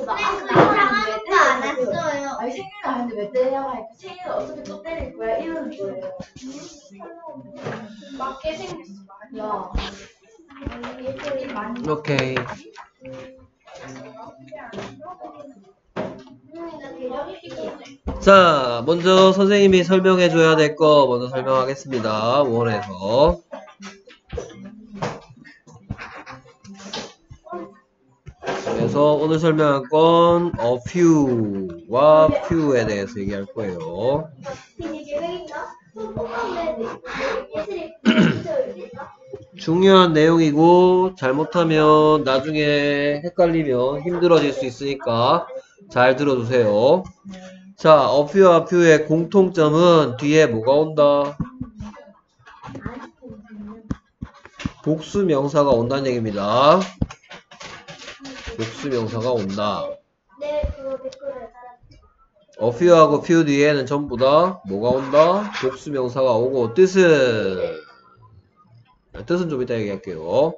상관없도 안 했어요. 아니 생일은 아닌데 왜 때리냐고 하니까 생일은 어차피 또 때릴 거야 이러는 거예요. 맞게 생겼어. 야. 오케이. 자, 먼저 선생님이 설명해 줘야 될 거 먼저 설명하겠습니다. 원에서. 그래서 오늘 설명할 건 a few와 few에 대해서 얘기할 거예요. 중요한 내용이고 잘못하면 나중에 헷갈리면 힘들어질 수 있으니까 잘 들어주세요. 자, a few와 few의 공통점은 뒤에 뭐가 온다? 복수 명사가 온다는 얘기입니다. 복수 명사가 온다. a few하고 few 뒤에는 전부 다 뭐가 온다? 복수 명사가 오고 뜻은 좀 이따 얘기할게요.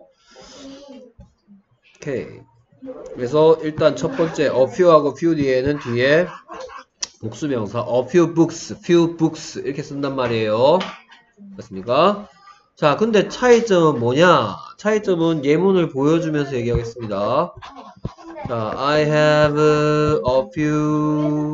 오케이. 그래서 일단 첫 번째 a few하고 few 뒤에는 뒤에 복수 명사 a few books 이렇게 쓴단 말이에요. 됐습니까? 자, 근데 차이점은 뭐냐? 차이점은 예문을 보여주면서 얘기하겠습니다. 자, I have a few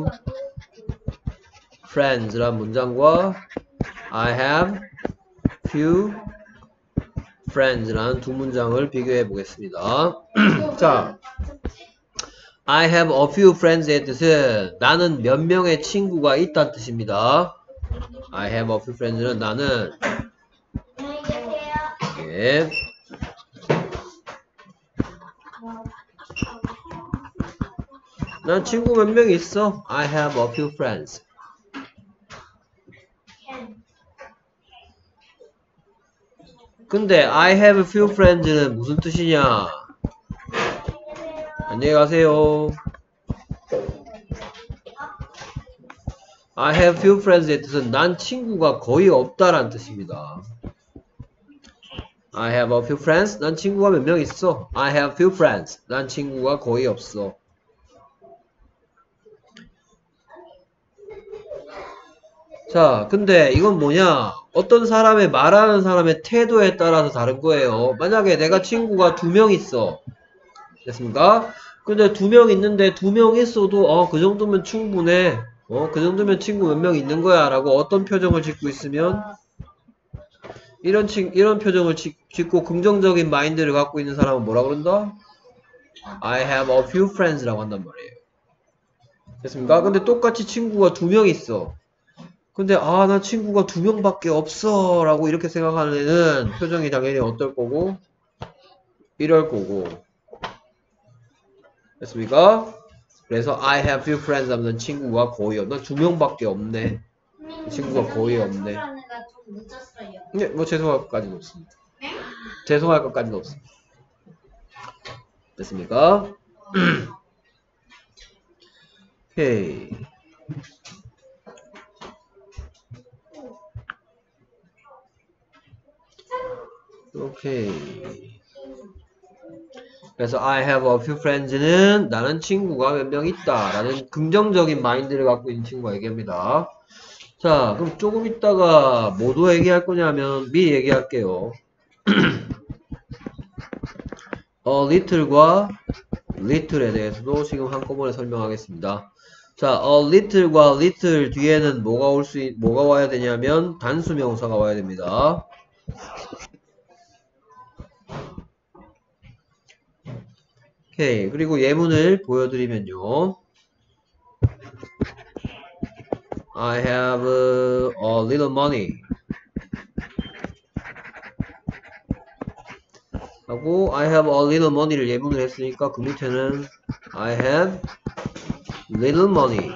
friends 란 문장과 I have few friends 라는 두 문장을 비교해 보겠습니다. 자, I have a few friends의 뜻은 나는 몇 명의 친구가 있다는 뜻입니다. I have a few friends는 나는 예. 난 친구 몇 명 있어. I have a few friends. 근데 I have a few friends는 무슨 뜻이냐? 안녕히 가세요. I have few friends의 뜻은 난 친구가 거의 없다라는 뜻입니다. I have a few friends. 난 친구가 몇 명 있어. I have few friends. 난 친구가 거의 없어. 자, 근데 이건 뭐냐? 어떤 사람의 말하는 사람의 태도에 따라서 다른 거예요. 만약에 내가 친구가 2명 있어. 됐습니까? 근데 2명 있는데 2명 있어도 그 정도면 충분해. 그 정도면 친구 몇 명 있는 거야 라고 어떤 표정을 짓고 있으면 이런 표정을 짓고 긍정적인 마인드를 갖고 있는 사람은 뭐라 그런다? I have a few friends 라고 한단 말이에요. 됐습니까? 근데 똑같이 친구가 2명 있어. 근데 나 친구가 2명밖에 없어 라고 이렇게 생각하는 애는 표정이 당연히 어떨 거고 이럴 거고. 됐습니까? 그래서 I have few friends 하면 친구가 거의 없네. 2명밖에 없네. 친구가 거의 없네. 네, 뭐 죄송할 것까지는 없습니다. 죄송할 것까지는 없습니다. 됐습니까? 오케이. 오케이. 그래서 I have a few friends는 나는 친구가 몇 명 있다 라는 긍정적인 마인드를 갖고 있는 친구가 얘기합니다. 자, 그럼 조금 있다가 뭐도 얘기할 거냐면 미리 얘기할게요. a little과 little에 대해서도 지금 한꺼번에 설명하겠습니다. 자, a little과 little 뒤에는 뭐가 와야 되냐면 단수 명사가 와야 됩니다. 오케이. 그리고 예문을 보여드리면요. I have a little money 하고 I have a little money를 예문을 했으니까 그 밑에는 I have little money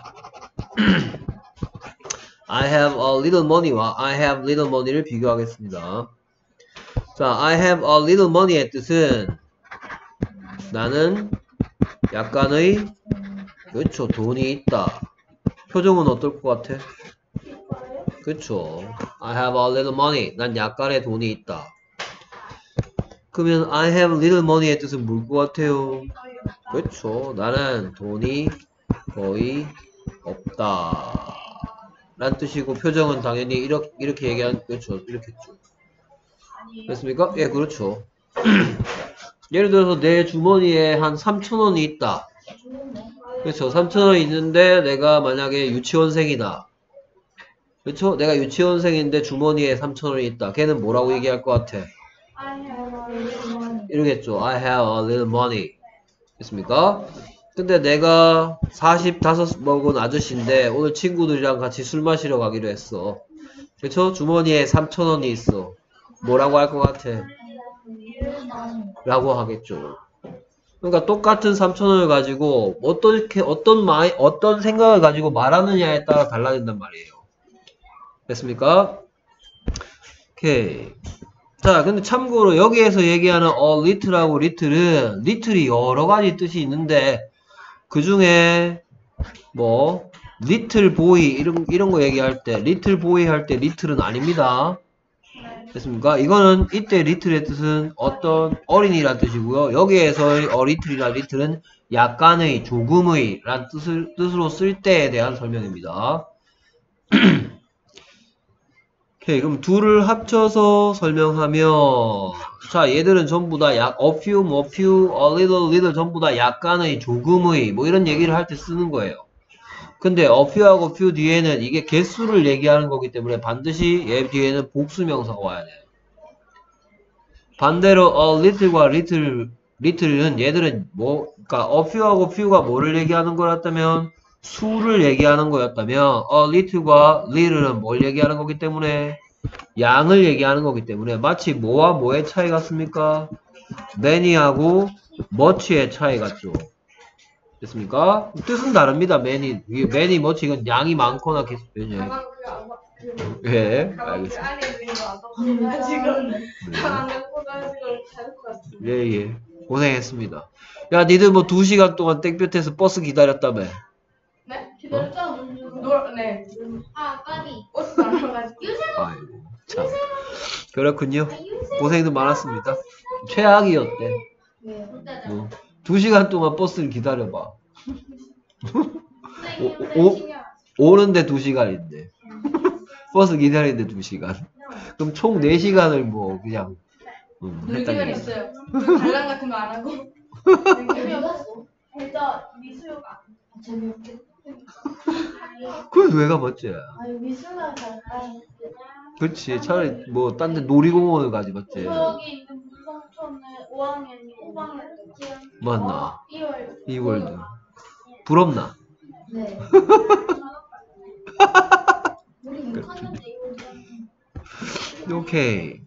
I have a little money와 I have little money를 비교하겠습니다. 자, I have a little money의 뜻은 나는 약간의 그쵸 돈이 있다. 표정은 어떨 것 같아? 그쵸. I have a little money. 난 약간의 돈이 있다. 그러면 I have little money의 뜻은 뭘 것 같아요? 그렇죠. 나는 돈이 거의 없다. 란 뜻이고, 표정은 당연히 이렇게 얘기한, 그렇죠. 이렇게죠. 됐습니까? 예, 그렇죠. 예를 들어서 내 주머니에 한 3,000원이 있다. 그렇죠. 3,000원이 있는데 내가 만약에 유치원생이다. 그렇죠? 내가 유치원생인데 주머니에 3,000원이 있다. 걔는 뭐라고 얘기할 것 같아? 이러겠죠. I have a little money. 됐습니까? 근데 내가 45 먹은 아저씨인데 오늘 친구들이랑 같이 술 마시러 가기로 했어. 그쵸? 주머니에 3,000원이 있어. 뭐라고 할 것 같아? 라고 하겠죠. 그러니까 똑같은 3,000원을 가지고 어떤 생각을 가지고 말하느냐에 따라 달라진단 말이에요. 됐습니까? 오케이. 자, 근데 참고로 여기에서 얘기하는 little하고 little이 여러 가지 뜻이 있는데 그 중에 뭐 little boy 이런 거 얘기할 때 little boy 할 때 little은 아닙니다. 됐습니까? 이거는 이때 little의 뜻은 어떤 어린이란 뜻이고요. 여기에서의 little은 약간의, 조금의 란 뜻으로 쓸 때에 대한 설명입니다. 오케이, 그럼 둘을 합쳐서 설명하면 자, 얘들은 전부 다 a few, a little 전부 다 약간의, 조금의 뭐 이런 얘기를 할 때 쓰는 거예요. 근데 a few하고 few 뒤에는 이게 개수를 얘기하는 거기 때문에 반드시 얘 뒤에는 복수명사가 와야 돼요. 반대로 a little과 little은 얘들은 뭐, 그러니까 a few하고 few가 뭐를 얘기하는 거였다면 수를 얘기하는 거였다면 a little과 little은 뭘 얘기하는 거기 때문에 양을 얘기하는 거기 때문에 마치 뭐와 뭐의 차이 같습니까? many하고 much의 차이 같죠. 됐습니까? 뜻은 다릅니다. many, much 이건 양이 많거나 계속 변해요. 예, 알겠습니다. 예. 고생했습니다. 야, 니들 뭐 2시간 동안 땡볕에서 버스 기다렸다며. 네? 기다렸죠? 네. 까비. 아이고, 참. 그렇군요. 고생도 많았습니다. 최악이었대. 네. 2시간 동안 버스를 기다려봐. 오는데 2시간인데. 버스 기다리는데 2시간. 그럼 총 4시간을 뭐, 그냥, 놀기만 있어요. 관람 같은 거 안 하고. 재미없어. 진짜 미술가. 재미없게. 그래, 왜 가봤지? 아니, 미술관 갈까? 그렇지. 차라리 뭐, 딴 데 놀이공원을 가지, 맞지? 저기 있는 무성촌에 5학년이 5학년 맞나? 2월. 이월드. 부럽나? 네. 우리 6학년 때 2월. 오케이.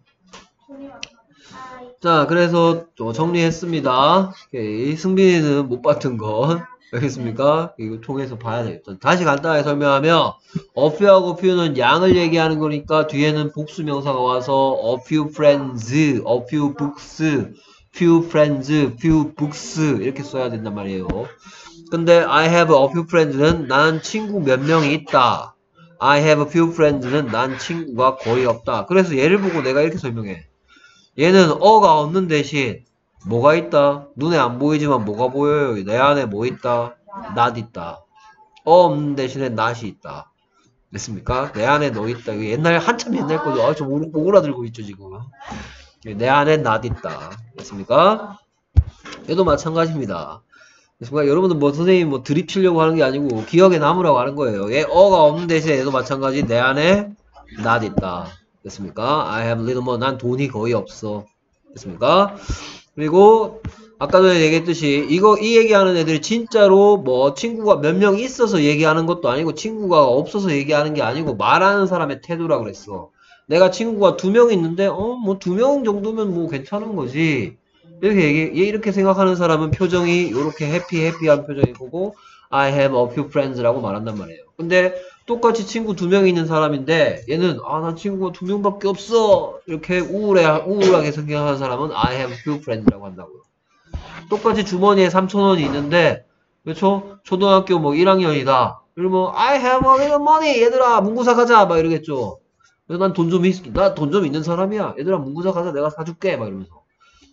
자, 그래서 정리했습니다. 오케이. 승빈이는 못 봤던 건 알겠습니까? 이거 통해서 봐야 되겠죠. 다시 간단하게 설명하면 a few하고 few는 양을 얘기하는 거니까 뒤에는 복수명사가 와서 a few friends, a few books, few friends, few books 이렇게 써야 된단 말이에요. 근데 I have a few friends는 난 친구 몇 명이 있다. I have a few friends는 난 친구가 거의 없다. 그래서 얘를 보고 내가 이렇게 설명해. 얘는 어가 없는 대신 뭐가 있다? 눈에 안 보이지만 뭐가 보여요? 내 안에 뭐 있다? 낫 있다. 없는 대신에 낫이 있다. 됐습니까? 내 안에 너 있다. 옛날 한참 옛날 거죠. 좀 오그라들고 있죠 지금. 내 안에 낫 있다. 됐습니까? 얘도 마찬가지입니다. 됐습니까? 여러분들 뭐 선생님 뭐 드립 치려고 하는 게 아니고 기억에 남으라고 하는 거예요. 얘 어가 없는 대신에 얘도 마찬가지. 내 안에 낫 있다. 됐습니까? I have little more. 난 돈이 거의 없어. 됐습니까? 그리고 아까 전에 얘기했듯이 이 얘기하는 애들이 진짜로 뭐 친구가 몇 명 있어서 얘기하는 것도 아니고 친구가 없어서 얘기하는 게 아니고 말하는 사람의 태도라 그랬어. 내가 친구가 2명 있는데 뭐 2명 정도면 뭐 괜찮은 거지. 이렇게 생각하는 사람은 표정이 이렇게 해피한 표정이 보고 I have a few friends라고 말한단 말이에요. 근데 똑같이 친구 2명이 있는 사람인데 얘는 난 친구가 2명밖에 없어 이렇게 우울하게 생각하는 사람은 I have few friends라고 한다고요. 똑같이 주머니에 3,000원이 있는데 그렇죠? 초등학교 뭐 1학년이다. 그러면 I have a little money 얘들아 문구사 가자 막 이러겠죠. 그래서 난 돈 좀 있는 사람이야. 얘들아 문구사 가자 내가 사줄게 막 이러면서.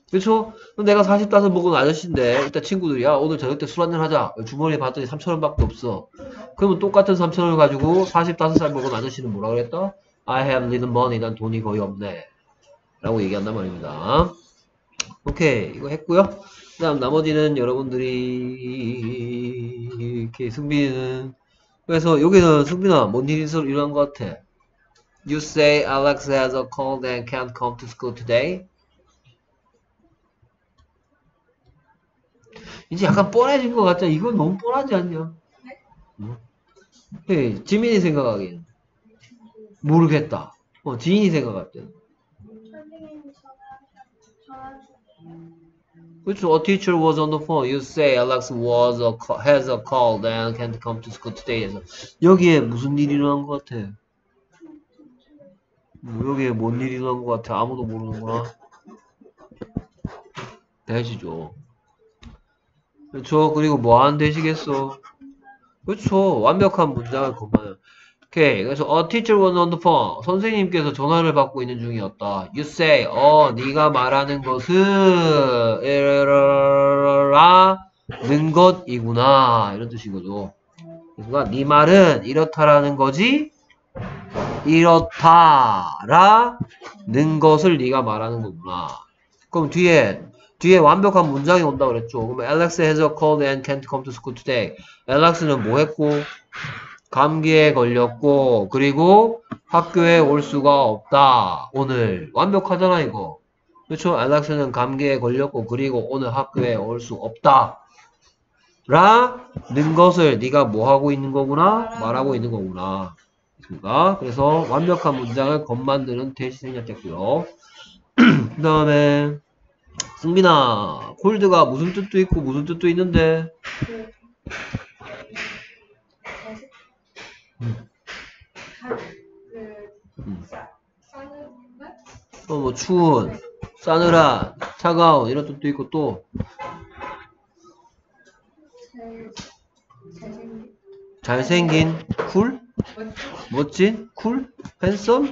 그쵸? 그럼 내가 40다섯 먹은 아저씨인데 일단 친구들이 야 오늘 저녁 때 술 한잔 하자. 주머니에 봤더니 3,000원밖에 없어. 그러면 똑같은 3,000원을 가지고 45살 먹은 아저씨는 뭐라 그랬다? I have little money. 난 돈이 거의 없네. 라고 얘기한단 말입니다. 오케이. 이거 했고요. 그 다음 나머지는 여러분들이 이렇게 승빈이는 그래서 여기는 승빈아 뭔 일이 일어난 것 같아? You say Alex has a cold and can't come to school today? 이제 약간 뻔해진 것 같잖아. 이건 너무 뻔하지 않냐? 네, 지민이 생각하기엔 모르겠다. 지인이 생각할 때는 그렇죠. A teacher was on the phone. You say Alex has a cold and can't come to school today. 해서 여기에 무슨 일이 일어난 것 같아? 여기에 뭔 일이 일어난 것 같아? 아무도 모르는구나. 대시죠. 그렇죠. 그리고 뭐 하는 대시겠어? 그렇죠. 완벽한 문장을 건반해요. 오케이. 그래서 a teacher was on the phone. 선생님께서 전화를 받고 있는 중이었다. You say, 네가 말하는 것은 라는 것이구나. 이런 뜻인 거죠. 그러니까 네 말은 이렇다라는 거지. 이렇다라는 것을 네가 말하는 거구나. 그럼 뒤에 완벽한 문장이 온다 그랬죠. 그러면 Alex has a cold and can't come to school today. Alex는 뭐 했고? 감기에 걸렸고 그리고 학교에 올 수가 없다. 오늘 완벽하잖아 이거. 그렇죠? Alex는 감기에 걸렸고 그리고 오늘 학교에 올 수 없다. 라는 것을 네가 뭐 하고 있는 거구나? 말하고 있는 거구나. 그래서 완벽한 문장을 건만드는 대시 생략했고요. 그 다음에 승빈아, 콜드가 무슨 뜻도 있고 무슨 뜻도 있는데 뭐 추운, 싸늘한, 차가운 이런 뜻도 있고 또 잘생긴, 쿨, 멋진, 쿨, 핸섬,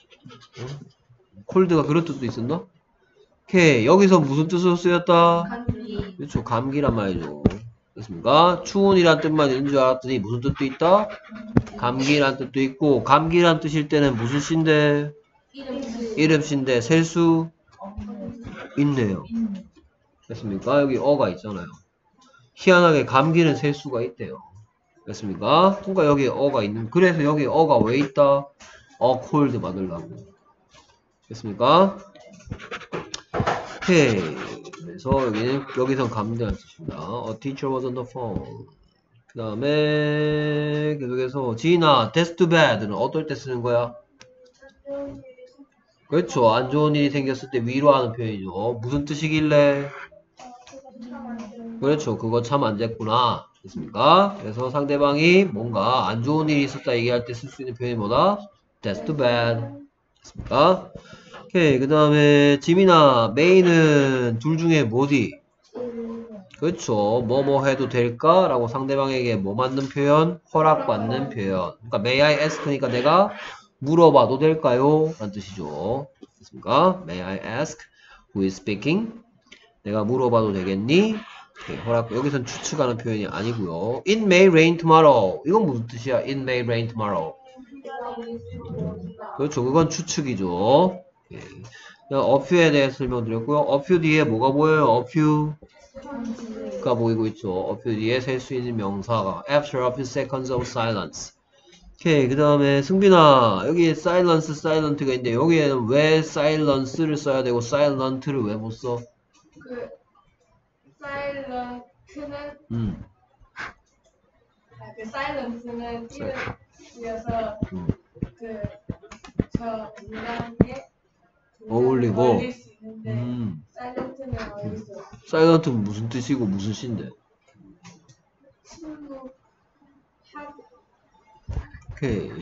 콜드가 그런 뜻도 있었나? 오케이. 여기서 무슨 뜻으로 쓰였다? 감기. 그렇죠. 감기란 말이죠. 됐습니까? 추운이란 뜻만 있는 줄 알았더니 무슨 뜻도 있다? 감기란 뜻도 있고 감기란 뜻일 때는 무슨 시인데? 이름 시인데 셀 수 있네요. 됐습니까? 여기 어가 있잖아요. 희한하게 감기는 셀 수가 있대요. 됐습니까? 그러니까 여기 어가 있는 그래서 여기 어가 왜 있다? cold 만들라고. 됐습니까? 오케이. 그래서 여기선 감기라는 뜻입니다. A teacher was on the phone. 그 다음에 계속해서 지인아, that's too bad는 어떨 때 쓰는 거야? 그렇죠. 안 좋은 일이 생겼을 때 위로하는 표현이죠. 무슨 뜻이길래? 그렇죠. 그거 참 안 됐구나. 됐습니까? 그래서 상대방이 뭔가 안 좋은 일이 있었다 얘기할 때 쓸 수 있는 표현이 뭐다? That's too bad. 됐습니까? 오케이. 그 다음에 지민아, 메이는 둘 중에 뭐디? 그렇죠. 뭐뭐 해도 될까? 라고 상대방에게 뭐 맞는 표현? 허락받는 표현. 그러니까 may I ask니까 내가 물어봐도 될까요? 라는 뜻이죠. 됐습니까? May I ask? Who is speaking? 내가 물어봐도 되겠니? 오케이, 허락. 여기선 추측하는 표현이 아니고요. It may rain tomorrow. 이건 무슨 뜻이야? It may rain tomorrow. 그렇죠. 그건 추측이죠. 오케이. a few에 대해서 설명드렸고요. a few 뒤에 뭐가 보여요? a few가 보이고 있죠. a few 뒤에 셀 수 있는 명사가 after a few seconds of silence. 오케이. 그 다음에 승빈아, 여기 silence, silent가 있는데 여기에는 왜 silence를 써야 되고 silent를 왜 못 써? 그 사일런트는 그 사일런트는 이어서 그저 문장에 어울리고 어울릴 수 있는데 사일런트는 어울릴 수 없어. 사일런트는 무슨 뜻이고 무슨 시인데? 오케이.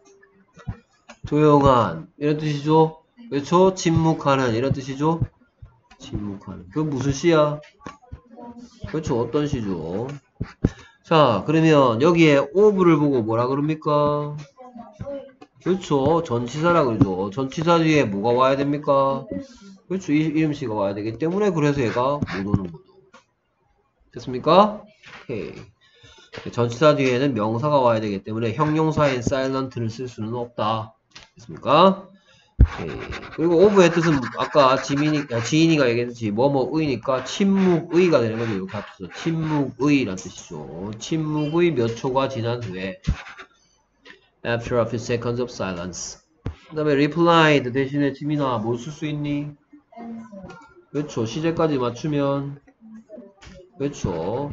조용한 이런 뜻이죠? 그렇죠? 침묵하는 이런 뜻이죠? 침묵하는. 그건 무슨 시야? 그렇죠. 어떤 시죠? 자, 그러면 여기에 of를 보고 뭐라 그럽니까? 그렇죠. 전치사라 그러죠. 전치사 뒤에 뭐가 와야 됩니까? 그렇죠. 이름씨가 와야 되기 때문에 그래서 얘가 못 오는 거죠. 됐습니까? 오케이. 전치사 뒤에는 명사가 와야 되기 때문에 형용사인 silent를 쓸 수는 없다. 됐습니까? 오케이. 그리고 of의 뜻은 아까 지인이가 얘기했듯이 뭐뭐의니까 침묵의가 되는 거죠. 이렇게 합쳐서 침묵의란 뜻이죠. 침묵의 몇 초가 지난 후에 after a few seconds of silence. 그 다음에 replied 대신에 지민아 뭘 쓸 수 있니? 그렇죠. 시제까지 맞추면 그렇죠.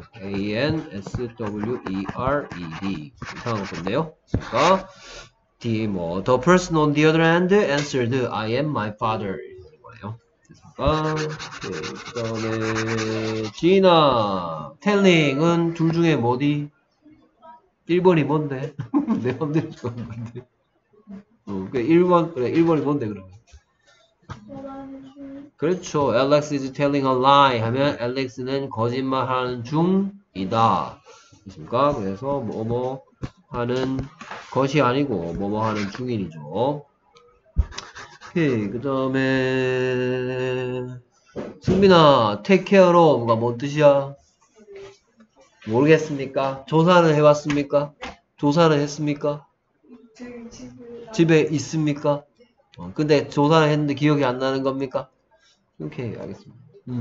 A-N-S-W-E-R-E-D 이상한 건데요. 그러니까 the person on the other hand answered I am my father 이런 거예요. 됐습니까? 그 다음에 지인아 telling은 둘 중에 뭐디? 1번이 뭔데? 내 맘대로 좋아하는 건데. 그래 1번이 뭔데 그러면? 그렇죠. Alex is telling a lie 하면 Alex는 거짓말하는 중이다. 됐습니까? 그래서 뭐뭐 하는 것이 아니고 뭐뭐 하는 중인이죠. 오케이. 그 다음에 승민아 take care of가 뭔 뜻이야? 모르겠습니까? 조사는 해봤습니까? 조사는 했습니까? 집에 있습니까? 근데 조사를 했는데 기억이 안 나는 겁니까? 오케이, 알겠습니다.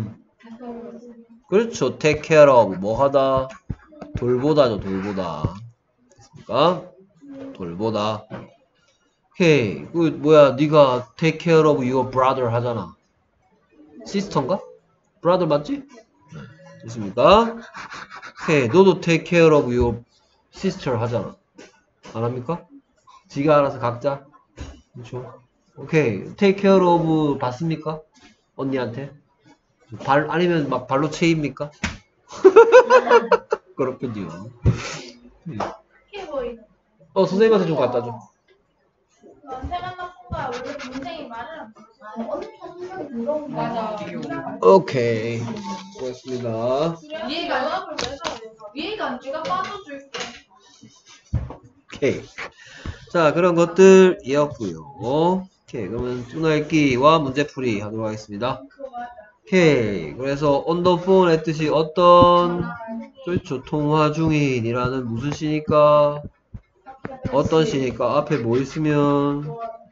그렇죠. take care of, 뭐 하다? 돌보다죠, 돌보다. 됐습니까? 돌보다. 오케이, 그, 뭐야, 네가 take care of your brother 하잖아. sister인가? brother 맞지? 됐습니까? 오케이, 너도 take care of your sister 하잖아. 안 합니까? 지가 알아서 각자. 그렇죠. 오케이, take care of 봤습니까? 언니한테? 아니면 막 발로 채입니까? 그렇군요. 선생님한테 좀 갖다 줘. 원래 동생이 말을 안 들었어. 언니 선생님이 들어온 거 맞아. 오케이. 고맙습니다. 위에가 네가 빠져줄게. 오케이. 자, 그런 것들이었고요. 오케이. 그러면 뚜날기와 문제풀이 하도록 하겠습니다. 오케이. 그래서 on the phone의 뜻이 어떤 그렇죠. 통화 중인이라는 무슨 시니까 어떤 시니까 앞에 뭐 있으면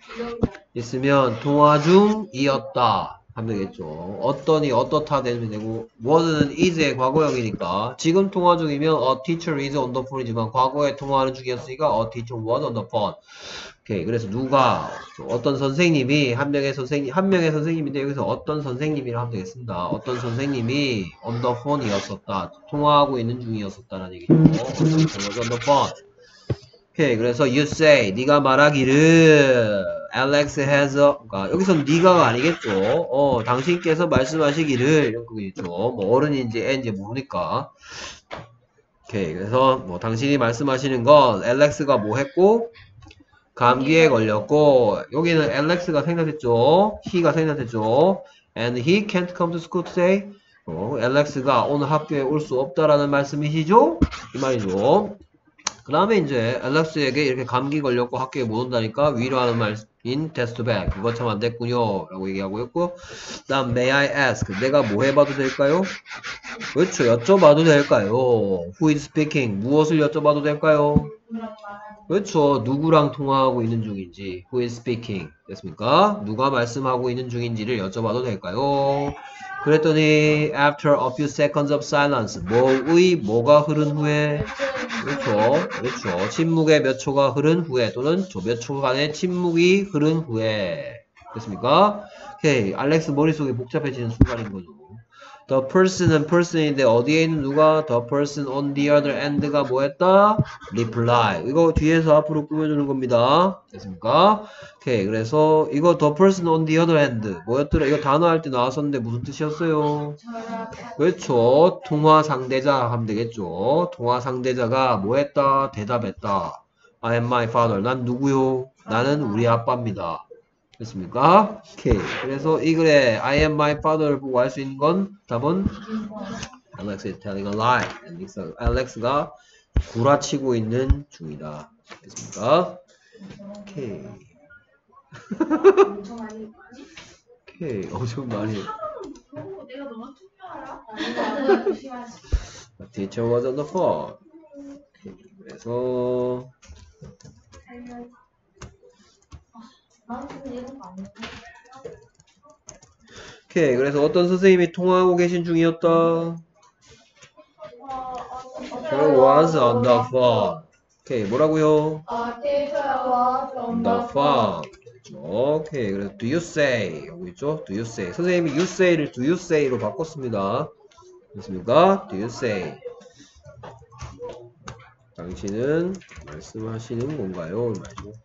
통화 중이었다 하면 되겠죠. 어떤이 어떻다 되면 되고 was는 is의 과거형이니까 지금 통화 중이면 a teacher is on the phone이지만 과거에 통화하는 중이었으니까 a teacher was on the phone. 오케이. 그래서 누가 어떤 선생님이 한 명의 선생님인데 여기서 어떤 선생님이라 하면 되겠습니다. 어떤 선생님이 on the phone이었었다. 통화하고 있는 중이었었다는 얘기죠. on the phone. 오케이. 그래서 you say 네가 말하기를 Alex has a 그러니까 여기서는 네가가 아니겠죠. 당신께서 말씀하시기를 이런 거겠죠. 뭐 어른인지 애인지 모르니까. 오케이. 그래서 뭐 당신이 말씀하시는 건 Alex가 뭐 했고 감기에 걸렸고 여기는 Alex가 생략했죠. he가 생략했죠. And he can't come to school today. Alex가 오늘 학교에 올 수 없다라는 말씀이시죠? 이 말이죠. 그 다음에 이제 Alex에게 이렇게 감기 걸렸고 학교에 못 온다니까 위로하는 말인 test back. 그거 참 안 됐군요. 라고 얘기하고 있고 그 다음 may I ask. 내가 뭐 해봐도 될까요? 그렇죠. 여쭤봐도 될까요? Who is speaking? 무엇을 여쭤봐도 될까요? 그렇죠. 누구랑 통화하고 있는 중인지 Who is speaking? 됐습니까? 누가 말씀하고 있는 중인지를 여쭤봐도 될까요? 그랬더니 after a few seconds of silence 뭐가 흐른 후에 그렇죠. 침묵의 몇 초가 흐른 후에 또는 몇 초간의 침묵이 흐른 후에 됐습니까? 오케이. 알렉스 머릿속이 복잡해지는 순간인 거죠. The person은 person인데 어디에 있는 누가? The person on the other end가 뭐했다? reply. 이거 뒤에서 앞으로 꾸며주는 겁니다. 됐습니까? 오케이. 그래서 이거 the person on the other end 뭐였더라? 이거 단어 할 때 나왔었는데 무슨 뜻이었어요? 그렇죠. 통화 상대자 하면 되겠죠. 통화 상대자가 뭐했다? 대답했다. I am my father. 난 누구요? 나는 우리 아빠입니다. 됐습니까? 오케이. 그래서 이 글에 I am my father를 보고 알 수 있는 건 답은 Alex is telling a lie. Alex가 구라치고 있는 중이다. 됐습니까? 오케이. 오케이. 좀 많이. 너무 내가 너무 투표하라. 아니 조심하시. The teacher was on the phone. 오케이. 그래서 나한테 이런 거 아니야? 오케이. 그래서 어떤 선생님이 통화하고 계신 중이었다. Teacher was on the phone. 오케이. 뭐라고요? teacher was On the phone. 오케이. 그래서 do you say 여기 있죠? Do you say. 선생님이 you say를 do you say로 바꿨습니다. 됐습니까? Do you say. 당신은 말씀하시는 건가요? 말이죠.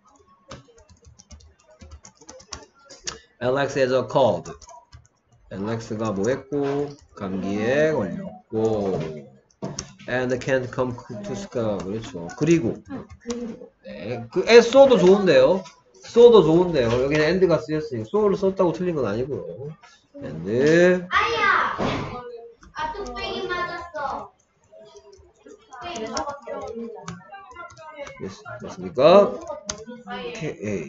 Alex has a cold. Alex가 뭐 했고 감기에 걸렸고 and can't come to school. 그렇죠. 그리고 네, 그 so도 좋은데요. so도 좋은데요. 여기는 and가 쓰였으니 so를 썼다고 틀린 건 아니고요. and 아야! 아 뚝배기 맞았어. 뚝배기 맞았어. 됐습니까? 오케이.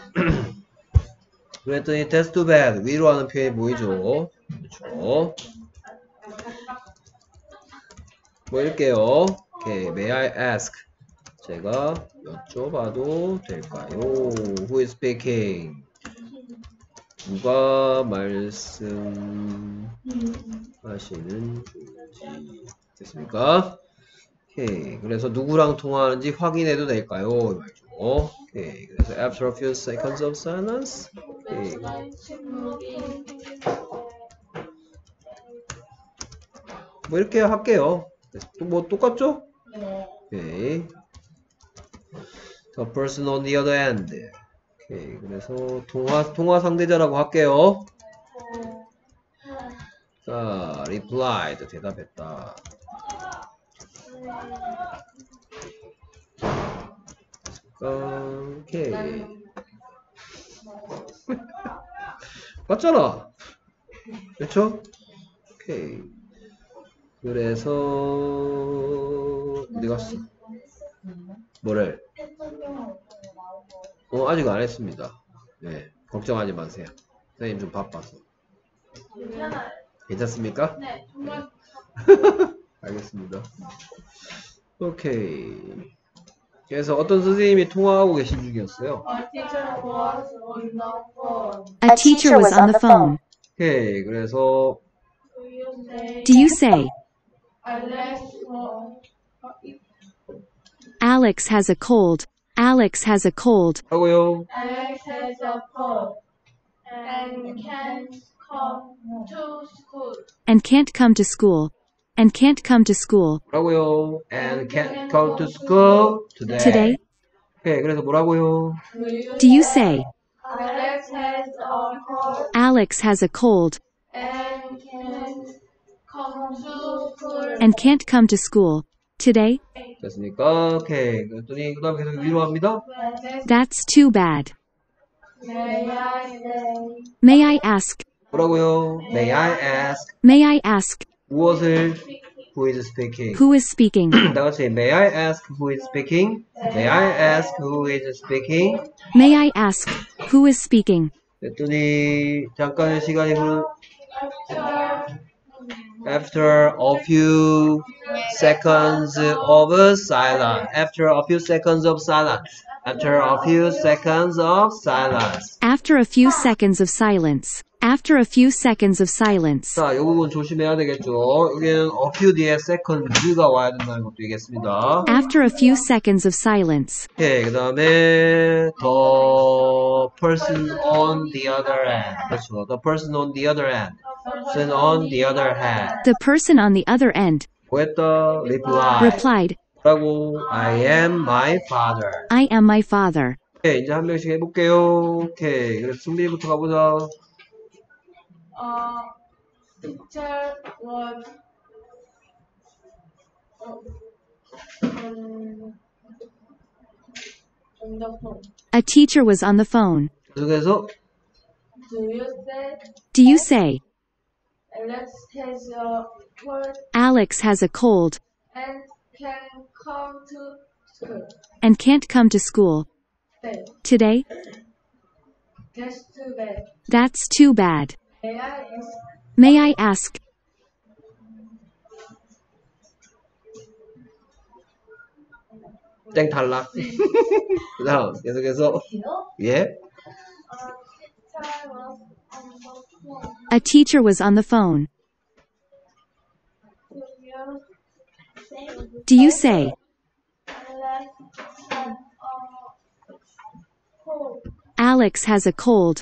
그랬더니 that's too bad. 위로하는 표현이 뭐이죠? 그렇죠. 뭐 할게요. 오케이. May I ask? 제가 여쭤봐도 될까요? Who is speaking? 누가 말씀하시는 중인지 됐습니까? 오케이. 그래서 누구랑 통화하는지 확인해도 될까요? 이 말이죠. 오케이. 그래서 after a few seconds of silence. 오케이. 뭐 이렇게 할게요. 또 뭐 똑같죠? 오케이. The person on the other end. 오케이. 그래서 통화 상대자라고 할게요. 자, replied. 대답했다. 오케이. 맞잖아. 그렇죠? 오케이. 그래서 어디 갔어? 뭐를? 아직 안 했습니다. 네, 걱정하지 마세요. 선생님 좀 바빠서. 괜찮아요. 괜찮습니까? 네, 정말. 알겠습니다. 오케이. 그래서 어떤 선생님이 통화하고 계신 중이었어요. A teacher was on the phone. A teacher was on the phone. 오케이. 그래서 Do you say, Alex has a cold. Alex has a cold. 하고요. Alex has a cold and can't come to school. And can't come to school. And can't come to school. 뭐라고요? And can't go to school today. Today? 오케이. 그래서 뭐라고요? Do you say, Alex has a cold Alex has a cold. and can't come to school. And can't come to school. Today? 됐습니까? 오케이. 그랬더니 그 다음 계속 위로합니다. That's too bad. May I say May I ask? 뭐라고요? May I ask? May I ask? 무엇을? Who is speaking? Who is speaking? 다 같이 May I ask who is speaking? May I ask who is speaking? May I ask? Who is speaking? 그랬더니 잠깐의 시간이 흐른 After a few seconds of silence. After a few seconds of silence. After a few seconds of silence. After a few seconds of silence. After a few seconds of silence. 자, 이 부분 조심해야 되겠죠. 여기는 a few 뒤에 seconds가 와야 된다는 것도 얘기했습니다. After a few seconds of silence. 오케이, 그 다음에 the person on the other hand. 그렇죠. The person on the other hand. Person on the other hand. The person on the other end 뭐했다? reply. replied, 라고 I am my father. I am my father. 오케이, 이제 한 명씩 해볼게요. 오케이, 그래서 승빈이부터 가보자. teacher was on the phone. A teacher was on the phone. 계속해서 Do you say Do you say, Alex has a cold Alex has a cold and can come to school and can't come to school today? today? That's too bad. That's too bad. May I ask May I ask? 땡 탈락. 그 다음 계속해서 예. A teacher was on the phone. Do you say? Alex has a cold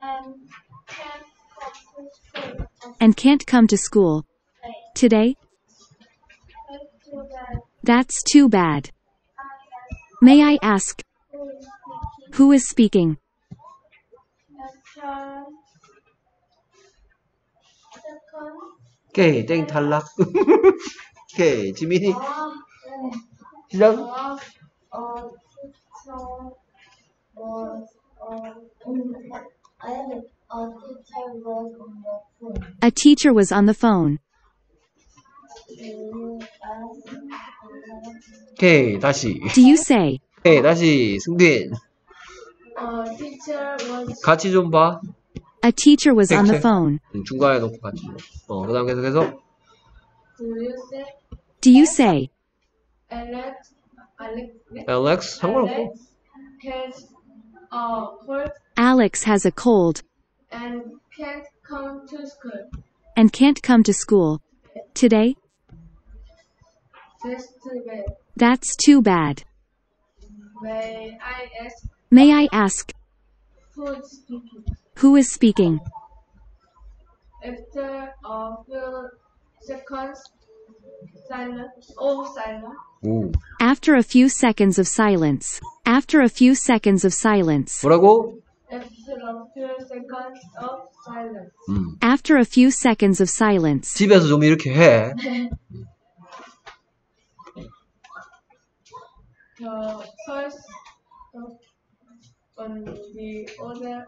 and can't come to school today? That's too bad. May I ask? Who is speaking? 오케이 땡 탈락. 오케이 지민이 시작. A teacher was on the phone. 오케이 다시. Do you say? 오케이 다시 승빈. teacher was 같이 좀 봐. A teacher was on the Okay. phone. 중간에 놓고 같이. 그 다음 계속해서 do you say Do you say? Alex 상관없고. has a cold Alex has a cold and can't come to school. and can't come to school today? That's too bad. That's too bad. May I ask May I ask? who's speaking? Who is speaking? After a few seconds, silence. 오. After a few seconds of silence. After a few seconds of silence. 뭐라고? After a few seconds of silence. After a few seconds of silence. 집에서 좀 이렇게 해. The first on the other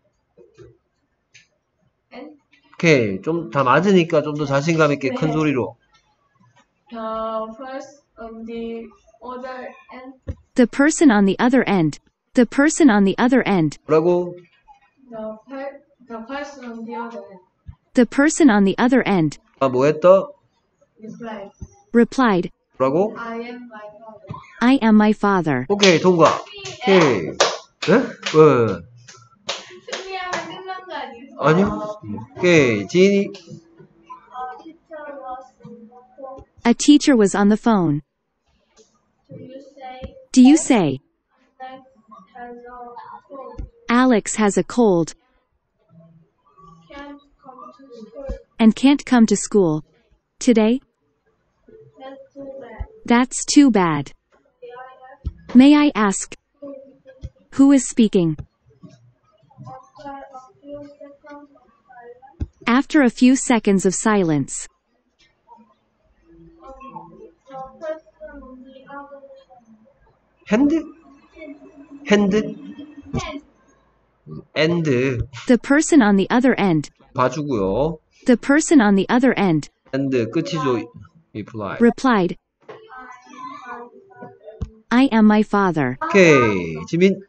end. 오케이 좀 다 맞으니까 좀 더 자신감 있게 큰 소리로. The first on the other end. The person on the other end. The person on the other end. 뭐라고? The person on the other end. The person on the other end. 아, 뭐 했다? Replied. Replied, 뭐라고? I am my father. I am my father. 오케이 통과. 오케이. 에? 왜? 승리하면 끝난 거 아니에요? 아니요. 오케이 지인이. A teacher was on the phone. Do you say Do you say? that has a cold? Alex has a cold Can't come to school. and can't come to school today? That's too bad. That's too bad. May I ask? Who is speaking? After a few seconds of silence, After a few seconds of silence. the person on the other 핸드? 핸드? 엔드. The person on the other end. 봐주고요. The person on the other end 엔드 끝이죠. reply. replied, I am my father. 오케이 지민.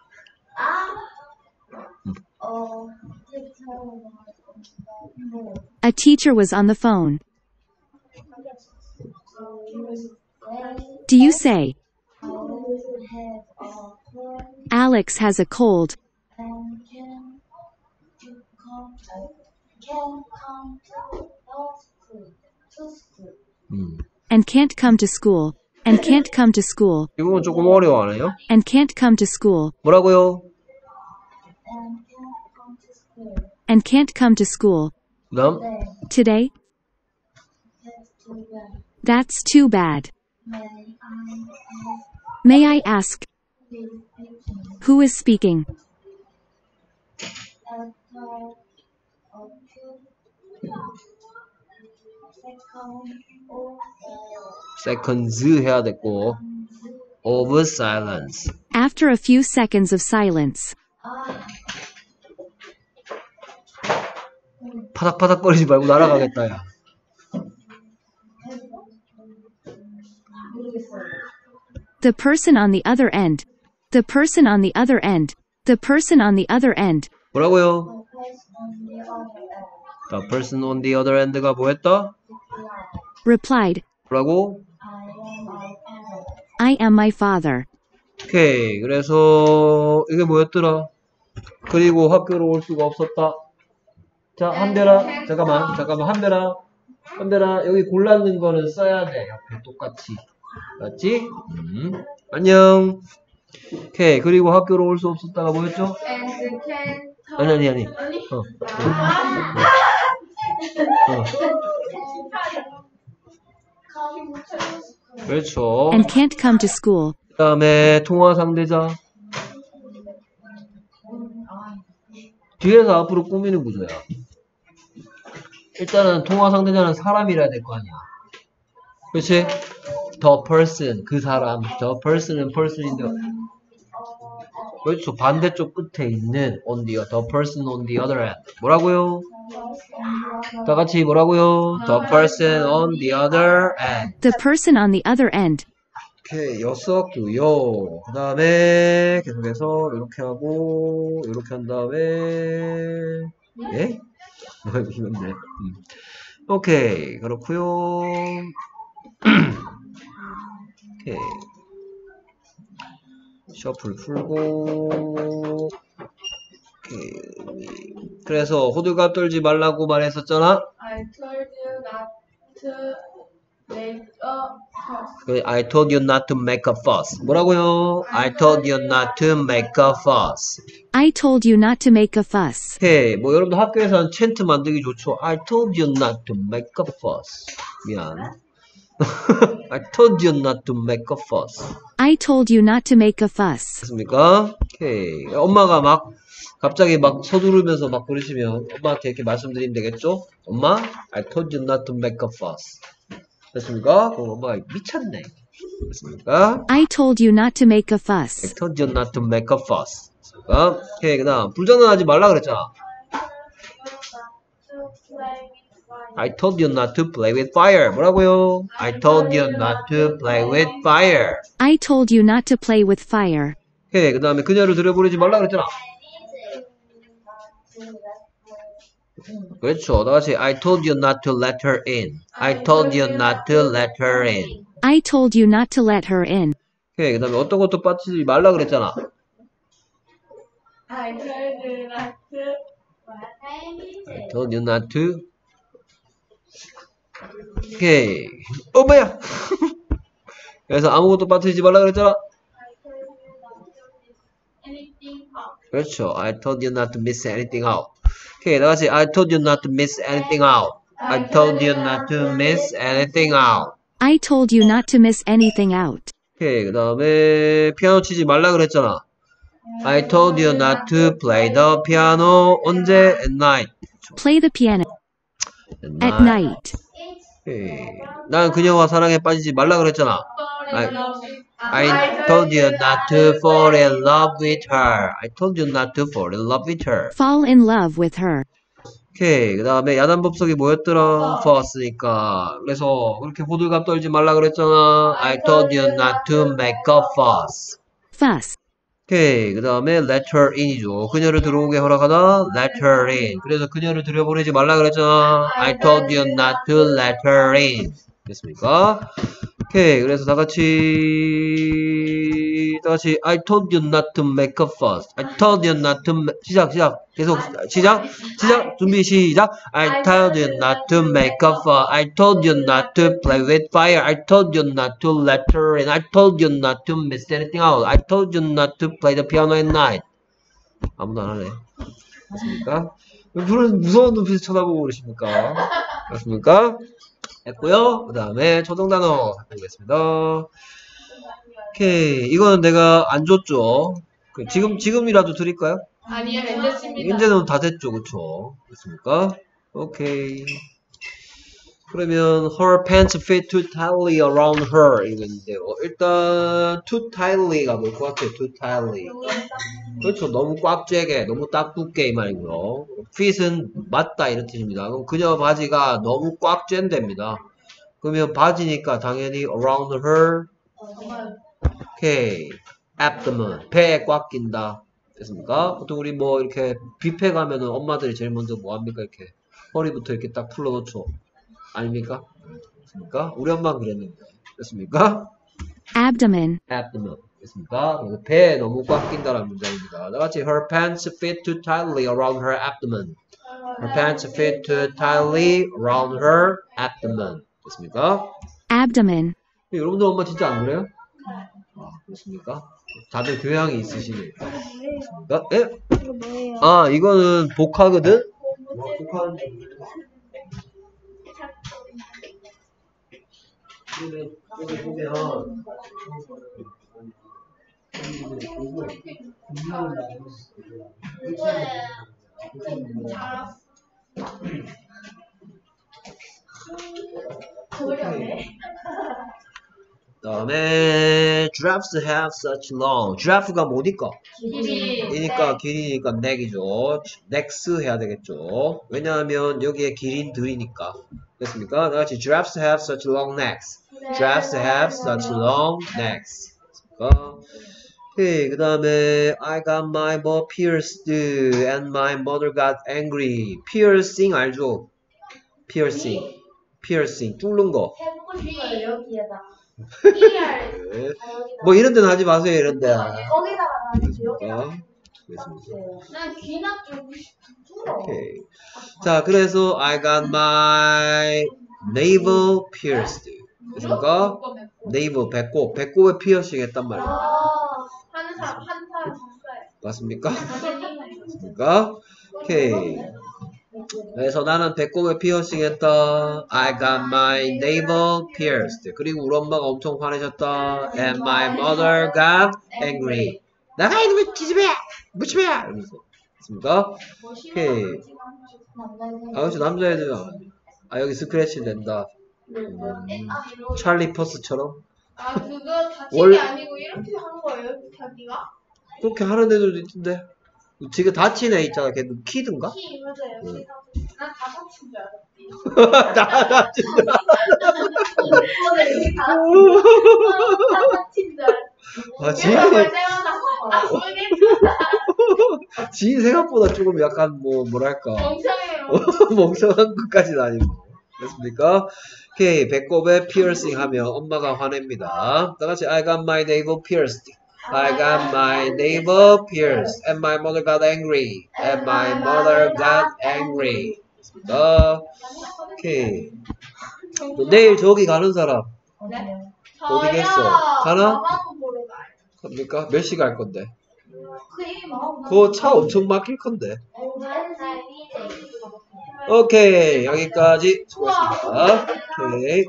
A teacher was on the phone. Do you say? Alex has a cold and can't come to school. And can't come to school. 이 부분 조금 어려워하네요. And can't come to school. 뭐라고요? And can't come to school 그다음 today? That's too bad. May I ask? Who is speaking? seconds 해야 됐고 of silence. After a few seconds of silence. 파닥파닥거리지 말고 날아가겠다 야. The person on the other end. The person on the other end The person on the other end 뭐라고요? The person on the other end가 뭐였다? replied, 뭐라고? I am my father. 오케이. 그래서 이게 뭐였더라? 그리고 학교로 올 수가 없었다. 자, 한별아. 잠깐만. 한별아. 여기 골랐는 거는 써야 돼. 옆에 똑같이. 맞지? 안녕. 오케이. 그리고 학교로 올 수 없었다가 뭐였죠? And can come. 아니. 그렇죠. And can't come to school. 그 다음에 통화 상대자. 뒤에서 앞으로 꾸미는 구조야. 일단은 통화 상대자는 사람이라야 될 거 아니야. 그렇지? The person, 그 사람. The person은 person인데. 그렇죠. 반대쪽 끝에 있는 the person on the other end. 뭐라고요? 다 같이 뭐라고요? The person on the other end. The person on the other end. 오케이, 였었고요. 그 다음에 계속해서 이렇게 하고 이렇게 한 다음에 예? 이건데. 오케이, 그렇고요. 오케이. 셔플 풀고. 오케이. 그래서 호들갑 떨지 말라고 말했었잖아. I told you not to make a fuss. I told you not to make a fuss. 뭐라고요? I told you not to make a fuss. I told you not to make a fuss. 오케이. 뭐 여러분들 학교에서는 챈트 만들기 좋죠. I told you not to make a fuss. 미안. I told you not to make a fuss. I told you not to make a fuss. 됐습니까? 오케이. 엄마가 막 갑자기 막 서두르면서 막 그러시면 엄마한테 이렇게 말씀드리면 되겠죠? 엄마, I told you not to make a fuss. 됐습니까? 그럼 엄마가 미쳤네. 됐습니까? I told you not to make a I fuss. told you not to make a fuss. 됐습니까? 오케이. 그 다음 불장난하지 말라 그랬잖아. I told you not to play with fire. 뭐라고요? I told you not to play with fire. I told you not to play with fire. 오케이. 그 다음에 그녀를 들여보내지 말라 그랬잖아. 그렇죠. 다같이 I told you not to let her in. I told you not to let her in. I told you not to let her in. 오케이. 그 다음에 어떤 것도 빠지지 말라 그랬잖아. I told you not to. I told you not to. 오케이. 뭐야? 그래서 아무것도 빠뜨리지 말라 그랬잖아. Anything up. 그렇죠. I told you not to miss anything out. 오케이. 다같이 I told you not to miss anything out. I told you not to miss anything out. I told you not to miss anything out. 오케이. 그 다음에 피아노 치지 말라 그랬잖아. I told you not to play the piano. 언제? At night. Play the piano at night. 오케이. 난 그녀와 사랑에 빠지지 말라 그랬잖아. I told you not to fall in love with her. I told you not to fall in love with her. Fall in love with her. 오케이. 그 다음에 야단법석이 뭐였더라? fuss니까. 그래서 그렇게 호들갑 떨지 말라 그랬잖아. I told you not to make a fuss. Fuss. 오케이. 그 다음에 let her in이죠. 그녀를 들어오게 허락하다. let her in. 그래서 그녀를 들여보내지 말라 그랬잖아. I told you not to let her in. 됐습니까? 오케이. 그래서 다같이 I told you not to make a fuss. I told you not to 시작 계속 시작 준비 시작. I told you not to make a fuss. I told you not to play with fire. I told you not to let her in. I told you not to miss anything out. I told you not to play the piano at night. 아무도 안 하네. 맞습니까? 왜 그런 무서운 눈빛을 쳐다보고 그러십니까? 맞습니까? 했고요. 그 다음에 초등단어 살펴보겠습니다. 오케이. 이거는 내가 안 줬죠. 지금이라도 드릴까요? 아니요, 괜찮습니다. 이제는 다 됐죠. 그쵸? 됐습니까? 오케이. 그러면 her pants fit too tightly around her 이거 있는데요. 일단 too tightly가 뭘 것 같아요? too tightly. 그렇죠. 너무 꽉 쬐게, 너무 딱 붙게 이 말이고요. fit은 맞다 이런 뜻입니다. 그럼 그녀 바지가 너무 꽉 쬐ndeb니다. 그러면 바지니까 당연히 around her. 오케이. abdomen. 배에 꽉 낀다. 됐습니까? 보통 우리 뭐 이렇게 뷔페 가면은 엄마들이 제일 먼저 뭐 합니까? 이렇게 허리부터 이렇게 딱 풀어놓죠. 아닙니까? 됐습니까? 우리 엄마는 그랬는데. 됐습니까? abdomen, abdomen. 됐습니까? 배에 너무 꽉 낀다라는 문장입니다. 나같이 her pants fit too tightly around her abdomen. Her pants fit too tightly around her abdomen. 됐습니까? abdomen, 여러분들 엄마 진짜 안 그래요? 아, 그렇습니까? 다들 교양이 있으시네요. 예? 이거 뭐예요? 아, 이거는 복화거든? 복화는 여기 보면 다음에 giraffes have such long. giraffe가 뭐니까? 이니까 길이니까 neck이죠. necks 해야 되겠죠. 왜냐하면 여기에 길인들이니까. 됐습니까? 나같이 giraffes have such long necks. giraffes have such long necks. 됐습니까? 오케이, 그 다음에 I got my butt pierced and my mother got angry. piercing 알죠? piercing. piercing 뚫는 거. 해보고 싶어요 여기에다. 네. 뭐 이런 데는 하지 마세요, 이런 데. 거기다가 놔야지 여기다가. 됐습니다. 난 귀나 뚫고 싶어. 오케이. 자, 그래서 I got my navel pierced. 됐습니까? navel, 배꼽에 피어싱 했단 말이에요. 하는 사람 한 사람 줬어요. 맞습니까? 맞습니까? 오케이. 그래서 나는 배꼽에 피어싱 했다. I got my navel pierced. 그리고 우리 엄마가 엄청 화내셨다. And my mother got angry. 나가 이놈의 기집애! 무침해! 이러면서. 됐습니까? 오케이. 아, 그렇죠. 남자애들. 아, 여기 스크래치 된다. 찰리 퍼스처럼. 아 그거 다친 월- 게 아니고 이렇게 한 거예요 자기가? 그렇게 하는 애들도 있던데. 지금 다친 애 있잖아. 걔 키든가? 키 맞아요. 응. 난 다 다친 줄 알았지. 나 다친 오늘 여기 다 다친 줄 알았지. 아, 그래서 볼 때마다 아 모르겠어. 지인 생각보다 조금 약간 뭐랄까 멍청해요. 멍청한 것까지는 아니고. 됐습니까? 오케이. 배꼽에 피어싱 하면 엄마가 화냅니다. 다같이 I got my navel pierced. I got my navel pierced. And my mother got angry. And my mother got angry. 됐습니까? 오케이. 또 내일 저기 가는 사람 네? 어디겠어? 가나? 마마무 보러 가요. 갑니까? 몇 시 갈 건데? 그 그거 차 엄청 막힐 건데. 오케이. 여기까지 수고했습니다. 오케이.